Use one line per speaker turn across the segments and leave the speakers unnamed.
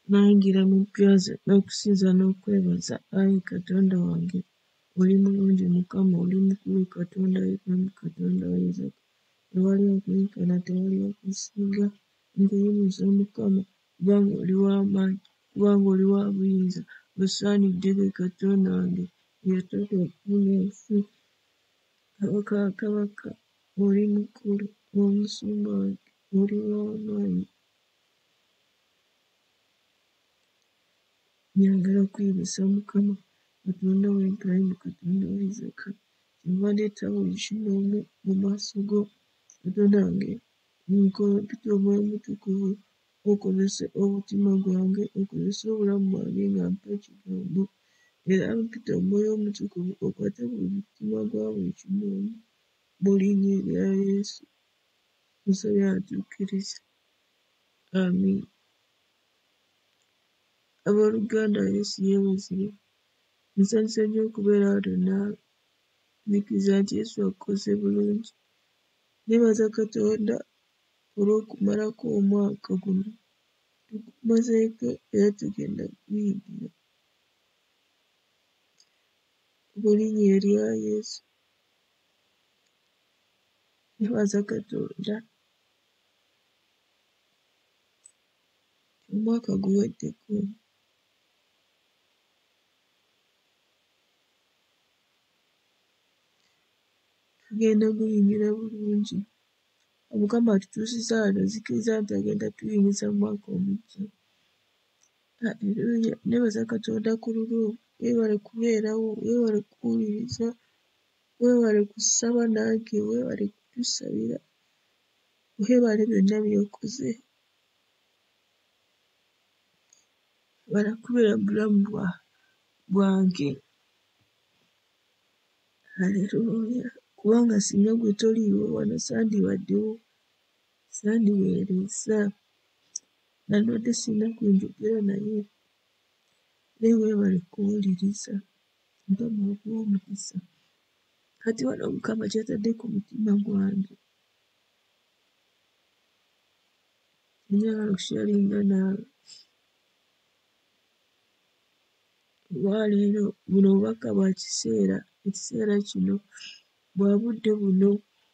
nayingira mu mpya ze n'okusinza n'okwebaza. Ayi Katonda wange, oli mulungi Mukama, oli mukulu Katonda w'eggwanga, Katonda ayinza tewali akuyinkana, tewali akusinga nkuyimiza Mukama, kubanga oli w'amaanyi, kubanga oli wa buyinza, osaanidde ggwe Katonda wange eyatooka eggulu n'ensi. Kabaka wa kabaka, oli mukulu, omusumba wange, oli w'amaanyi. Njagala kwebasa Mukama, Katonda wa Ibulayimu, Katonda wa Isaaka, kyenva ndeeta buli kinoomu mu maaso go. Katonda wange, mpita Omwoyo Mutukuvu okozese omutima gwange, okozese obulamu bwange nga mpa ekigambo, era mpita Omwoyo Omutukuvu okwate buli mutima gwa buli kinoomu mu linnya erya Yesu. Musabye atuukirize. Amiina. Abooluganda, Yesu yeebazibwe. Nsanyusa nnyo okubeera wano naawe. Nzikiriza nti Yesu akukoze bulungi. Neebaza Katonda olw'okumalako omwaka guno. Tugumazeeko era tugenda kuyingira mu linnya erya Yesu. Neebaza Katonda omwaka guweddeko. Tugenda guyingira bulungi. Omukama atutuusiza wano, nzikiriza nti agenda tuyingiza mu mwaka omuggya. Haleluya. Neebaza Katonda ku lulwo. Weewale kubeerawo, weewale kuwuliriza, weewale kusaba nange, weewale kutusabira, weewale byonna by'okoze. Wala kubeera mu bulamu bwange. Haleluya. Kubanga singa gwe toliiwo wano sandibaddewo, sandiweereza, nandwadde sirina kwenjogera naye. Naye weewale kuwuliriza. Mukama akuwe omukisa. Kati wano Mukama ky'atadde ku mutima gwange. Njagala okusharinga naawe. Olwaleero buno bubaka bwa kiseera, ekiseera kino bwa budde buno.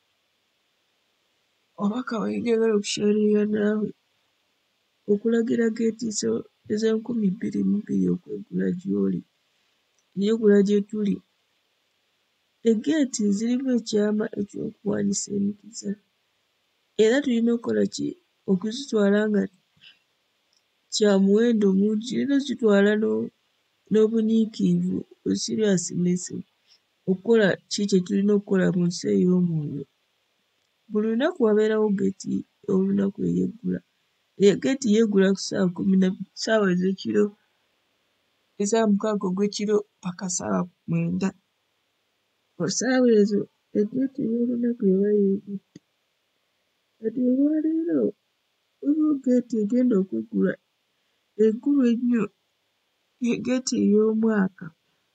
Obubaka bwe njagala okusharinga naawe okulagira geetiiso eza-2022 okwegula gy'oli, ebyegula gye tuli. Egeeti zirimu ekyama eky'okuwanisa emikiza. Era tulina okukola ki? Okuzitwala nga kya muwendo mungi. Tulina okuzitwala n'obunyiikivu, seriousness, okukola ki kye tulina okukola mu nsi ey'omwoyo. Buli lunaku wabeerawo geeti olunaku eyeggula. Geeti yeggula ku ssaawa ez'ekiro eza 6 ogw'ekiro paka ssaawa 9. Ssaawa ezo egeeti ey'olunaku eba yeegutte. Kati olwaleero waliwo geeti egenda okweggula enkulu ennyo, ye geeti ey'omwaka.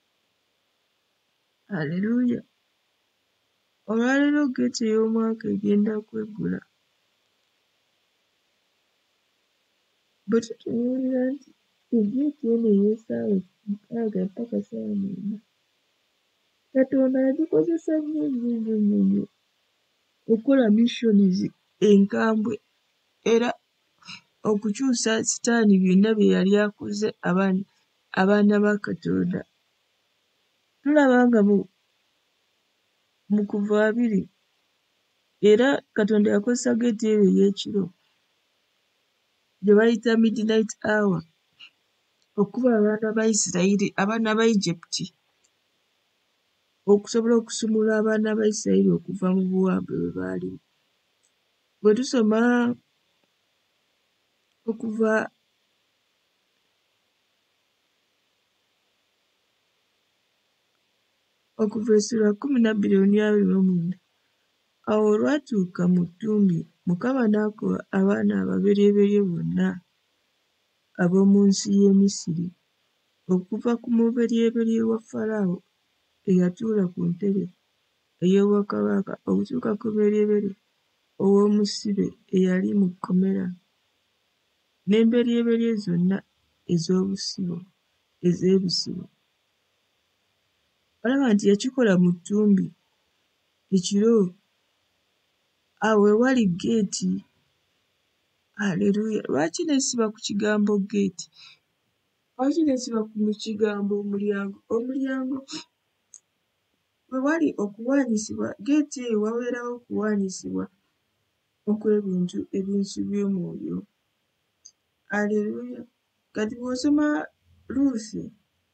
Haleluya. Olwaleero geeti ey'omwaka egenda kweggula. Bwe tutunuulira nti egeeti eno ey'essaawa 6 mpaka ssaawa 9, Katonda yagikozesa nnyo okukola missions enkambwe era okukyusa Sitaani byonna bye yali akoze abaana ba Katonda. Tulaba nga mu Kuva 2 era Katonda yakozesa geeti eyo ey'ekiro gye bayita midnight hour okuba abaana ba Isirayiri, abaana ba Egypt, okusobola okusumulula abaana ba Isirayiri okuva mu buwambe bwe baalimu. Bwe tusoma Okuva essula 12:29, awo olwatuuka mu ttumbi, Mukama n'akuba abaana ababereberye bonna ab'omu nsi y'e Misiri, okuva ku mubereberye wa Falaawo eyatuula ku ntebe ey'obwakabaka okutuuka ku mubereberye ow'omusibe eyali mu kkomera, n'embereberye zonna ez'ebisibo. Olaba nti yakikola mu ttumbi ekiro awo ewali geeti. Aleluya. Lwaki neesiba ku kigambo geeti? Lwaki neesiba ku kigambo omulyango? Omulyango we wali okuwaanyisibwa, geeti eyo wabeerawo okuwaanyisibwa okw'ebintu eby'ensi by'omwoyo. Aleluya. Kati bw'osoma Luusi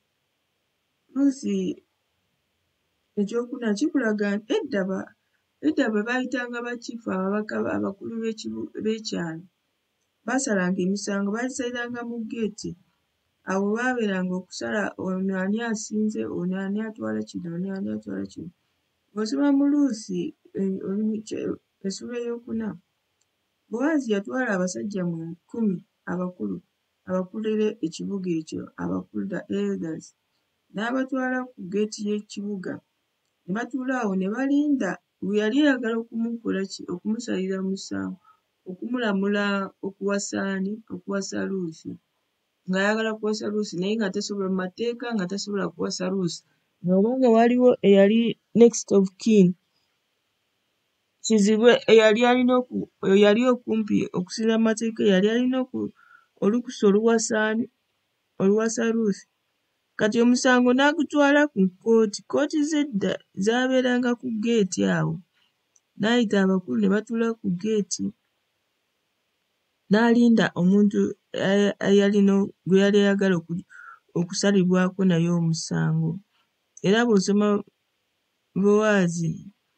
ekyokuna kikulaga nti edda bwe baayitanga bakiifu ababaka abakulu b'ekyalo baasalanga emisango baagisaliranga mu geeti. Awo baabeeranga okusala ono ani asinze, ono ani atwala kino, ono ani atwala kino. Bw'osoma mu Luusi essula ey'okuna, Bowaazi yatwala abasajja 10 abakulu abakulira ekibuga ekyo, abakulu the elders, n'abatwala ku geeti y'ekibuga. Ne batuula awo ne balinda bwe yali ayagala okumusalira musango, okumulamula okuwasa Luusi. Ng'ayagala kuwasa Luusi naye nga tasobola mu mateeka nga tasobola kuwasa Luusi. Ng'obanga waliwo eyali next of kin, kizibwe eyali okumpi okusinza mu mateeka, yali alina olukusa oluwasa Luusi. Kati omusango n'agutwala ku kkooti. Kkooti z'edda zaabeeranga ku geeti awo. N'ayita abakulu ne batuula ku geeti, n'alinda omuntu gwe yali ayagala okusalibwako naye omusango. Era bw'osoma Bowaazi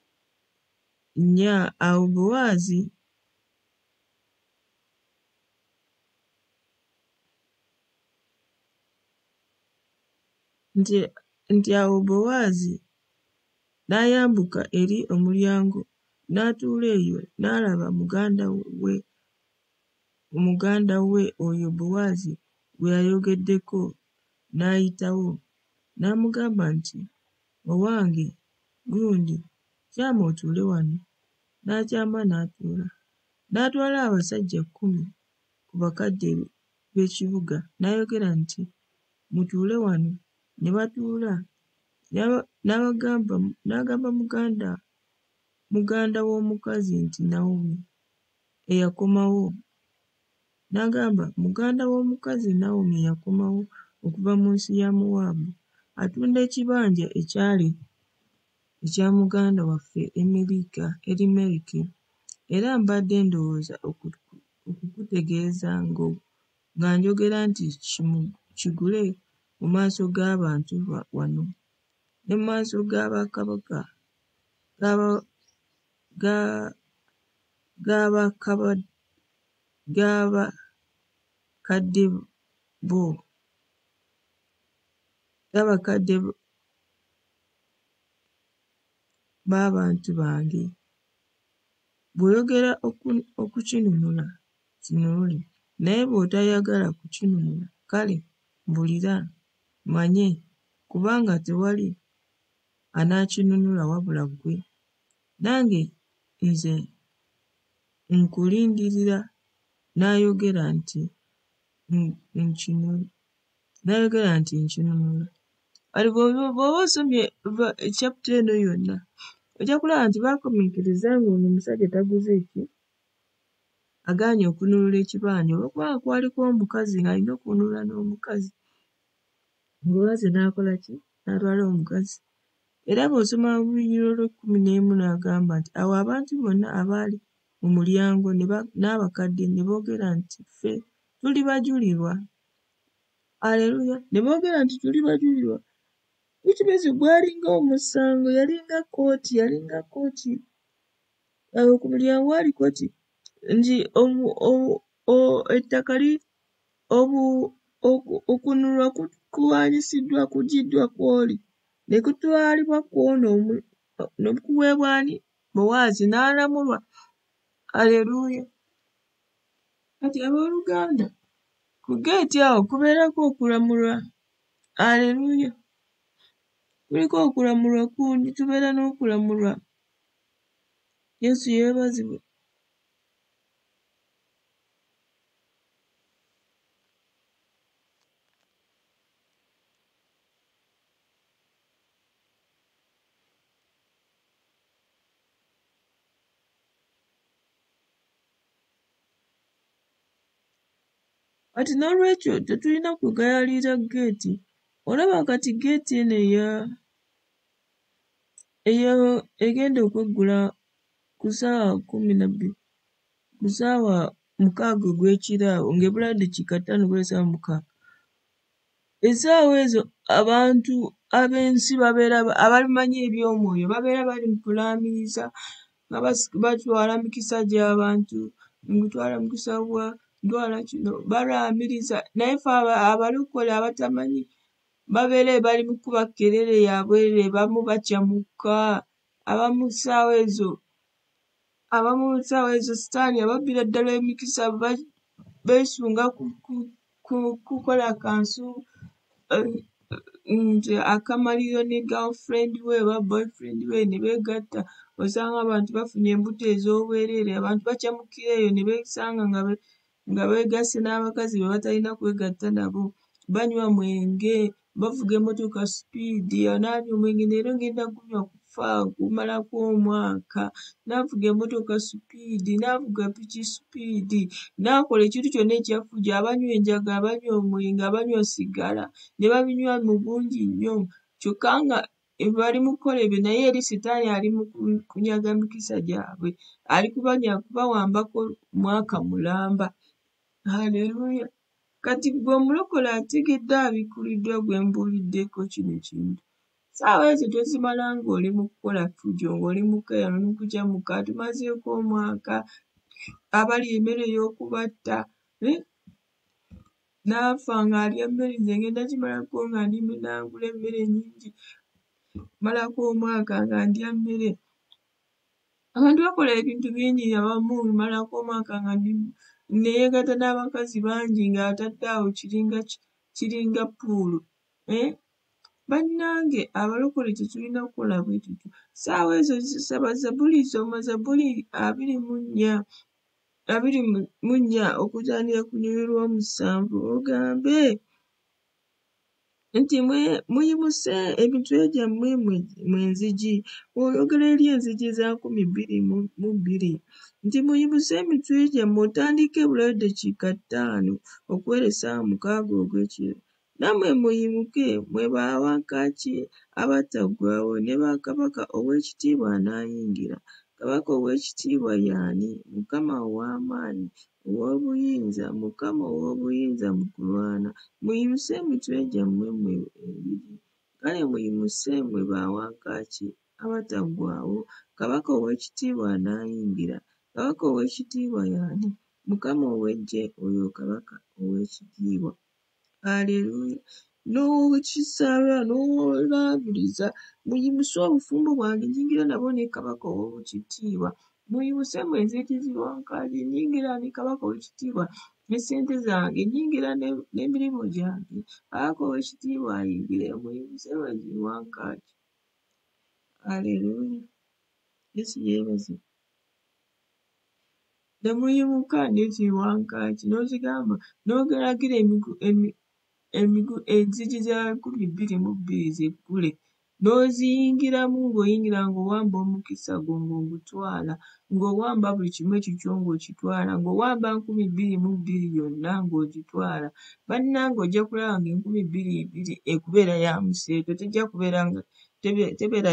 awo Bowaazi nti awo Bowaazi n'ayambuka eri omulyango n'atuula eyo, n'alaba muganda we oyo Bowaazi gwe yayogeddeko, n'ayitawo n'amugamba nti, "Owange, gundi, kyama otuule wano." N'akyama n'atuula. N'atwala abasajja 10 ku bakadde b'ekibuga n'ayogera nti, "Mutuule wano." Ne batuula. N'agamba muganda w'omukazi nti, "Naomi eyakomawo." N'agamba muganda w'omukazi Naomi eyakomawo okuva mu nsi ya Mowaabu, atunda ekibanja ekyali ekya muganda waffe Erimereki, era mbadde ndowooza okukutegeeza nga njogera nti kigule mu maaso g'abantu wano ne mu maaso g'abakabaka g'abakadde b'abantu bange. Bw'oyogera okukinunula kinunule, naye bw'otayagala kukinunula, kale mbulira manye, kubanga tewali anaakinunula wabula ggwe. Nange nze nkulindirira." N'ayogera nti nkinunula. Bw'oba osomye chapter eno yonna ojja kulaba nti baakomekereza ng'ono omusajja taguze agaanye okununula ekibanja olw'okubanga kwaliko omukazi ng'alina okununula n'omukazi. Bowaazi n'akola ki? N'atwala omukazi. Era bw'osoma mu Lunyiriro lw'11 n'agamba nti awo abantu bonna abaali mu mulyango n'abakadde ne boogera nti, "Ffe tuli bajulirwa." Aleluya. Ne boogera nti tuli bajulirwa. Ekimezi gwalinga omusango, yalinga kkooti. Awo ku mulyango wali kkooti nti ettaka okununulwa kuwaanyisiddwa kugiddwa kw'oli ne kutwalibwa kw'ono n'okuweebwa ani? Bowaazi n'alamulwa. Aleluya. Kati abooluganda, ku geeti awo kubeerako okulamulwa. Aleluya. Kuliko okulamulwa kundi, tubeera n'okulamulwa. Yesu yeebazibwe. Kati n'olwekyo tetulina kugayaalira geeti. Olaba kati geeti eno egenda okweggula ku ssaawa 12 ku ssaawa 6 ogw'ekiro ng'ebula eddakiika 5 okuva essaawa 6. Essaawa ezo abantu ab'ensi abamanyi eby'omwoyo babeera bali mu kulaamiriza nga batwala mikisa gy'abantu, ngutwala mukisa gwa ntwala kino, balaamiriza. Naye ffe abalokole abatamanyi babeera bali mu kukuba kkerere ya bwereere, abamu bakyamuka, abamu ssaawa ezo sitaani ababbira ddala emikisa beesunga kukola kansu nti akamaliro ne girlfriend we oba boyfriend we ne beegatta. Osanga abantu bafunye embuto ez'obwereere, abantu bakyamukira eyo ne beesanga nga beegasse n'abakazi be batalina kwegatta nabo. Banywa mwenge, bavuga emmotoka sipiidi, n'anywa omwenge leero ngenda kunywa kufa kumalako omwaka, n'avuga emmotoka sipiidi, n'avuga piki sipiidi, n'akola ekintu kyonna ekyafujja. Abanywa enjaga, abanywa omwenge, abanywa sigala ne babinywa mu bungi nnyo, kyokka nga bali mu kukola ebyo naye eri sitaani ali mu kunyaga mikisa gyabwe, ali kubawambako mwaka mulamba. Haleluya! Kati ggwe omulokole ategedde abikkuliddwa gwe mbuuliddeko kino ekintu. Ssaawa ezo tozimala ng'oli mu kukola fujjo, ng'oli mu kukeera n'oli mu kukyamuka, tumazeeko omwaka, abalya emmere ey'okubatta, n'afa ng'alya emmere, nze ngenda kimalako nga ndi nangula emmere nnyingi, malako omwaka nga ndya mmere. Abantu bakola ebintu bingi abamu malako omwaka nga neegatta n'abakazi bangi ng'atadde awo kiringa puulu. Bannange abalokole tetulina kukola bwe tutyo. Ssaawa ezo zisaba Zabbuli, soma Zabbuli 24 okutandika ku nnyiriri lw'omusanvu ogambe nti muyimuse emitwe gyammwe mwe enzigi. Oyogera eri enzigi za 12 nti muyimuse emitwe gyammwe otandike bula eddakiika 5 okuwera essaawa 6 ogw'ekiro. Nammwe muyimuke mwe bawankaaki abataggwaawo, ne Bakabaka ow'ekitiibwa anaayingira. Kabaka ow'ekitiibwa y'ani? Mukama ow'amaanyi, ow'obuyinza, Mukama ow'obuyinza mu kulwana. Muyimuse emitwe gyammwe mmwe enzigi. Kale muyimuse mmwe bawankaaki abataggwaawo, Kabaka ow'ekitiibwa anaayingira. Kabaka ow'ekitiibwa y'ani? Mukama ow'eggye, oyo Kabaka ow'ekitiibwa. Haleluya! N'okisaba n'olaabiriza, muyimuse obufumbo bwange nnyingira nabwo ne Kabaka ow'ekitiibwa. Muyimuse mmwe enzigi ziwankaaki, nnyingira ne Kabaka ow'ekitiibwa n'essente zange, nnyingira n'emirimu gyange. Kabaka ow'ekitiibwa ayingire, muyimuse mmwe ziwankaaki. Haleluya! Yesu yeebazibwe. Ne muyimuka n'ekiwankaaki n'ozigamba n'ogeragira enzigi za 12 zeggule, n'oziyingiramu ng'oyingira ng'owamba omukisa gwo ng'ogutwala, ng'owamba buli kimu ekikyo ng'okitwala, ng'owamba 22 yonna ng'ogitwala. Bannange ojja kulaba nga 22 ekubeera ya museeto, tejja kubeera nga tebeera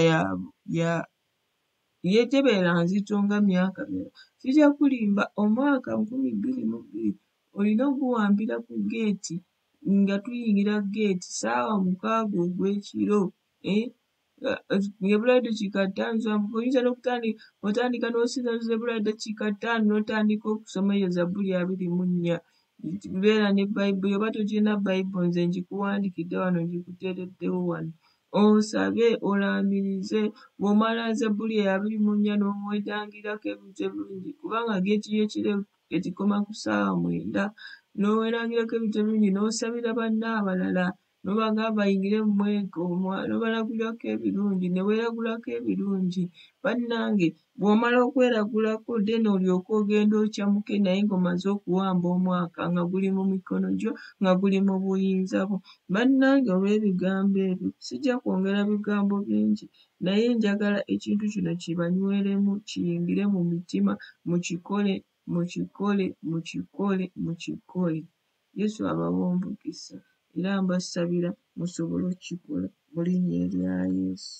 tebeera nzito nga myaka mirala. Kijja kulimba omwaka 22 olina oguwambira ku geeti nga tuyingira geeti ssaawa 6 ogw'ekiro. Ebula eddakiika 5 oyinza n'otandika n'osinziriza ebula eddakiika 5 n'otandika okusoma eyo Zabbuli 24. Beera ne Bayibuli, oba togirina Bayibuli nze ngikuwandiikidde wano ngikuteereddewo wano. Osabe olaamirize, bw'omala Zabbuli 24 n'owedangirako ebintu ebirungi, kubanga geeti y'ekiro etikoma ku ssaawa 9. N'owerangirako ebintu ebirungi n'osabira banno abalala, n'obagamba bayingire mu mwegoomwa, n'obalagulako ebirungi, ne weeragulako ebirungi. Bannange bw'omala okweragulako then olyoke ogenda okyamuke naye ng'omaze okuwamba omwaka nga guli mu mikono gyo, nga guli mu buyinza bwo. Bannange olw'ebigambo ebyo sijja kwongera bigambo bingi, naye njagala ekintu kino kibanyweremu, kiyingire mu mitima, mukikole, mukikole, mukikole, mukikole. Yesu abawa omukisa era mbasabira musobole okukikola mu linnya erya Yesu.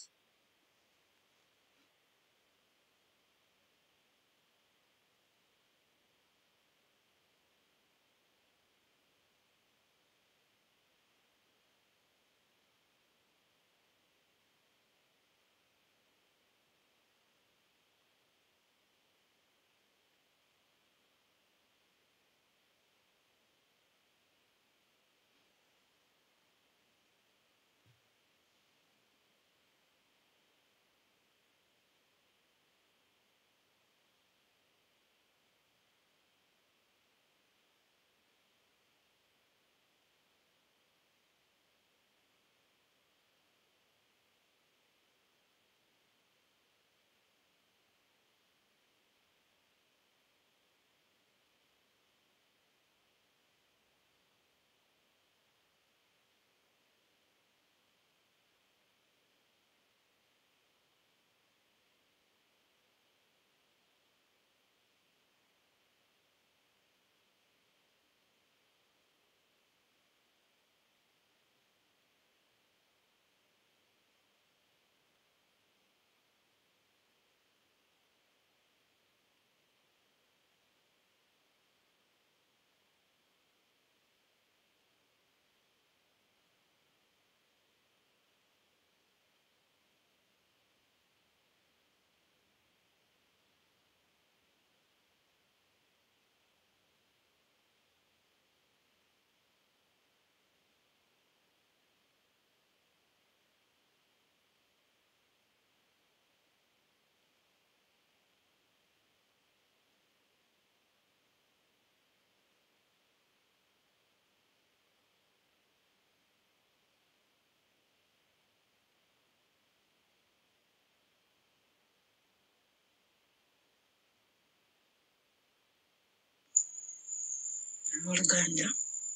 Oluganda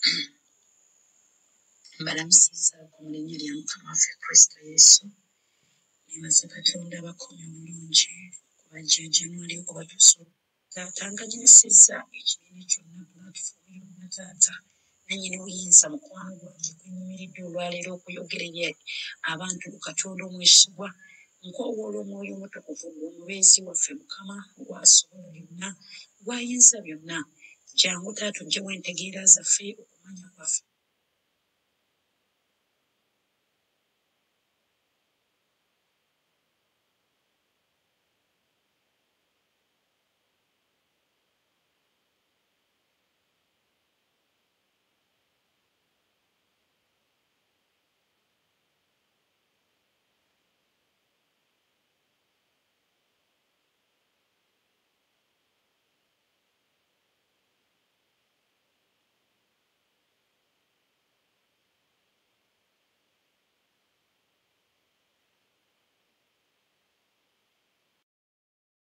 mbalamusiza ku linnya lya Mukama waffe Kristo Yesu. Nebaza Katonda abakomye obulungi kubajja January okubatuusa taata ngagirisiza ekinene kyonna platform yonna taata nannyini buyinza mukwano gwange gwenyimiridde olwaleero okuyogerera abantu ku Katonda omwesigwa nkowoola omwoyo omutukuvu gw'omubeezi waffe Mukama gwasobola byonna gwayinza byonna. Jangu taata ojjewo entegeera zaffe okumanya kwaffe